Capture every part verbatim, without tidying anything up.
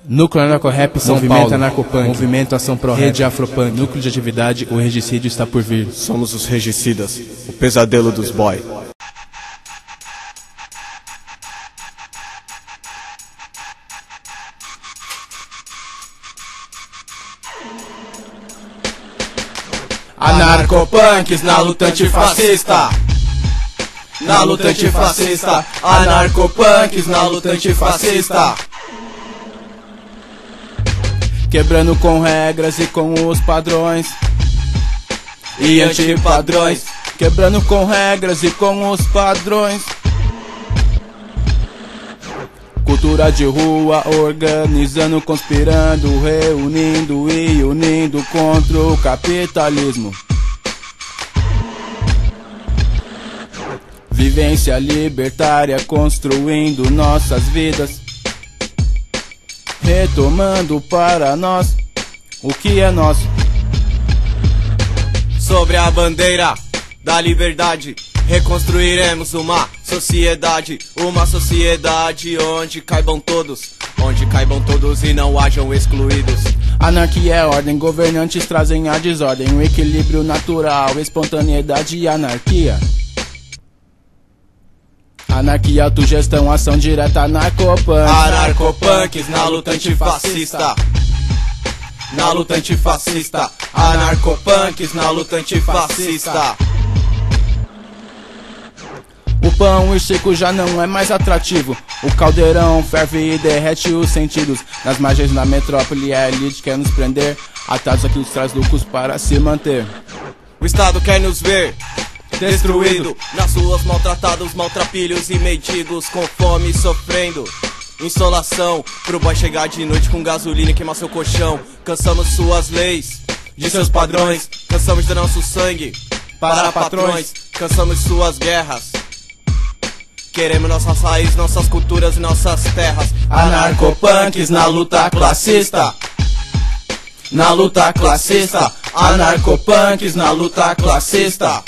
Núcleo Anarco-Rap São Movimento Paulo. Anarcopunk. Movimento Ação Pro Rede Afropunk. Núcleo de atividade, o regicídio está por vir. Somos os regicidas, o pesadelo dos boy. Anarcopunks na luta antifascista. Na luta antifascista. Anarcopunks na luta antifascista. Quebrando com regras e com os padrões E antipadrões. Quebrando com regras e com os padrões. Cultura de rua, organizando, conspirando, reunindo e unindo contra o capitalismo. Vivência libertária, construindo nossas vidas, retomando para nós o que é nosso. Sobre a bandeira da liberdade, reconstruiremos uma sociedade, uma sociedade onde caibam todos, onde caibam todos e não hajam excluídos. Anarquia é ordem, governantes trazem a desordem, o equilíbrio natural, espontaneidade e anarquia. Anarquia, autogestão, ação direta, anarcopunk. Anarcopunks na luta antifascista. Na luta antifascista. Anarcopunks na luta antifascista. O pão e seco já não é mais atrativo. O caldeirão ferve e derrete os sentidos. Nas margens da metrópole a elite quer nos prender, atados aqui os traz lucros para se manter. O Estado quer nos ver destruído, nas ruas maltratados, maltrapilhos e mendigos com fome e sofrendo insolação. Pro boy chegar de noite com gasolina e queimar seu colchão. Cansamos suas leis, de seus padrões. Cansamos de nosso sangue para patrões. Cansamos suas guerras. Queremos nossas raízes, nossas culturas e nossas terras. Anarcopunks na luta classista. Na luta classista. Anarcopunks na luta classista.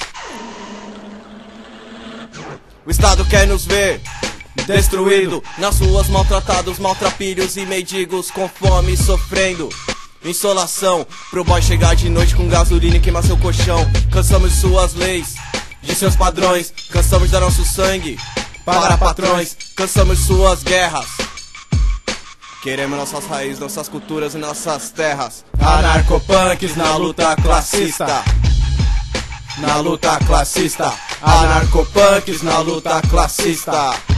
O Estado quer nos ver destruído, nas ruas maltratados, maltrapilhos e mendigos com fome e sofrendo insolação. Pro boy chegar de noite com gasolina e queimar seu colchão. Cansamos de suas leis, de seus padrões. Cansamos de dar nosso sangue para patrões. Cansamos de suas guerras. Queremos nossas raízes, nossas culturas e nossas terras. Anarcopunks na luta classista. Na luta classista. Anarcopunks na luta classista.